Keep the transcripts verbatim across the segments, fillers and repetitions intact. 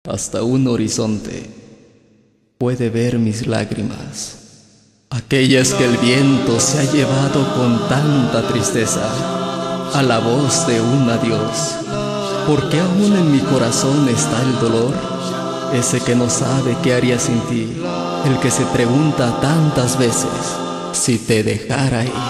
hasta un horizonte puede ver mis lágrimas, aquellas que el viento se ha llevado con tanta tristeza, a la voz de un adiós. Porque aún en mi corazón está el dolor, ese que no sabe qué haría sin ti, el que se pregunta tantas veces si te dejara ir.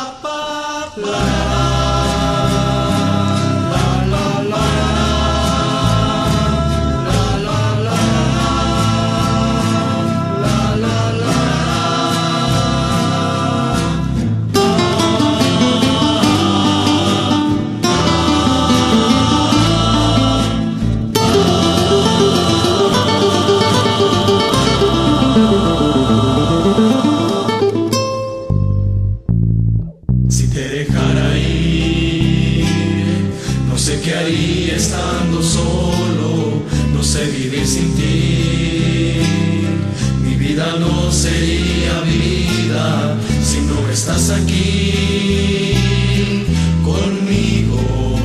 Si te dejara ir, no sé qué haría estando solo, no sé vivir sin ti. Mi vida no sería vida si no estás aquí conmigo.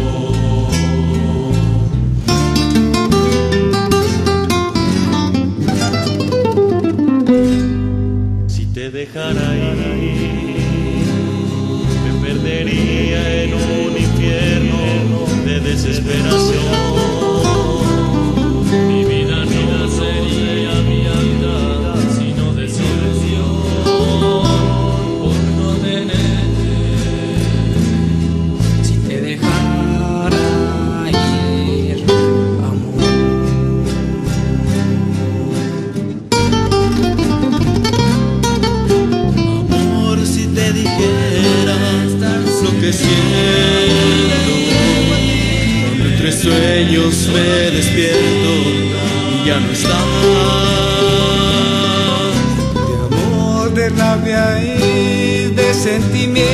Si te dejara ir, perdería en un infierno de desesperación. Mi vida no sería vida, sino desilusión por no tenerte. Si te dejara ir, amor, amor, si te dijera lo que siento, cuando entre sueños me despierto y ya no estás. De amor, de rabia y de sentimiento,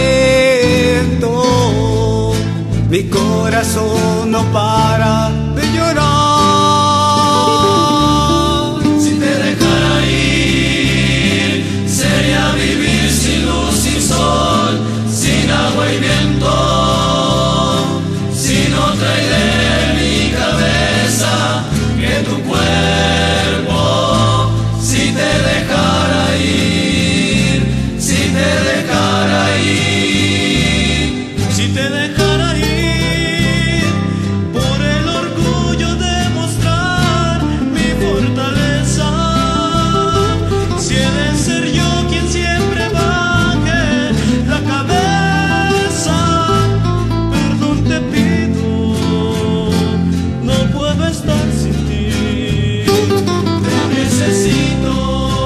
mi corazón no para de llorar. Si te dejara ir, sería vivir sin luz, sin sol, sin agua y viento, sin otra idea en mi cabeza que tu cuerpo. Si te dejara ir, si te dejara ir, Si te dejara ir, por el orgullo de mostrar mi fortaleza, si he de ser yo quien siempre baje la cabeza, perdón te pido, no puedo estar sin ti. te necesito.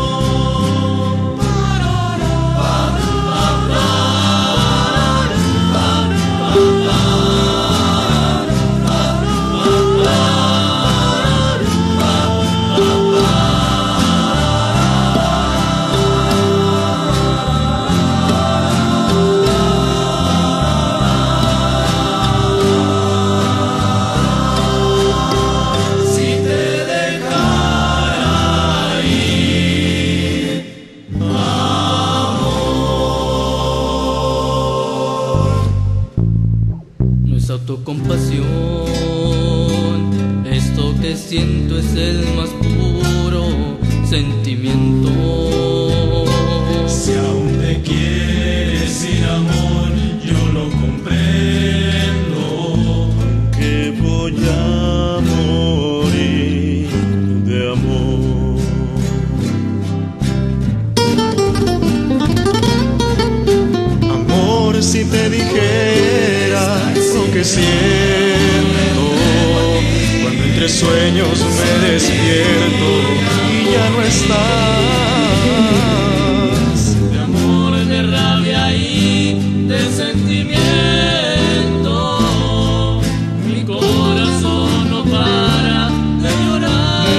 Si te dejara ir, No es autocompasión, esto que siento es el más puro sentimiento. si aún te quieres sin amor, yo lo comprendo. Que voy a morir de amor. Amor, si te dijera lo que siento, cuando entre sueños me despierto y ya no estás. De amor, de rabia y de sentimiento, mi corazón no para de llorar.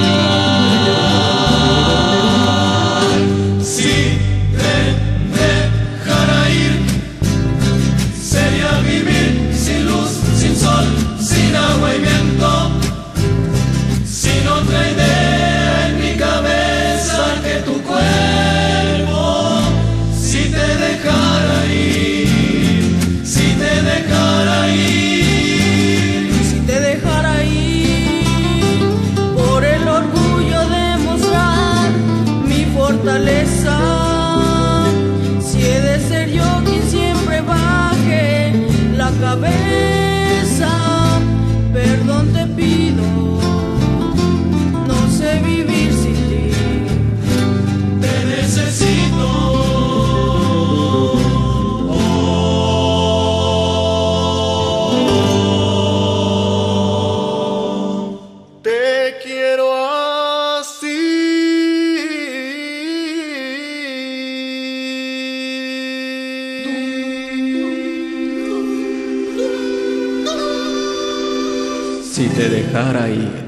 Si te dejara ir, sería vivir sin luz, sin sol, sin agua y viento, sin otra idea en mi cabeza que tu cuerpo. Si te dejara ir,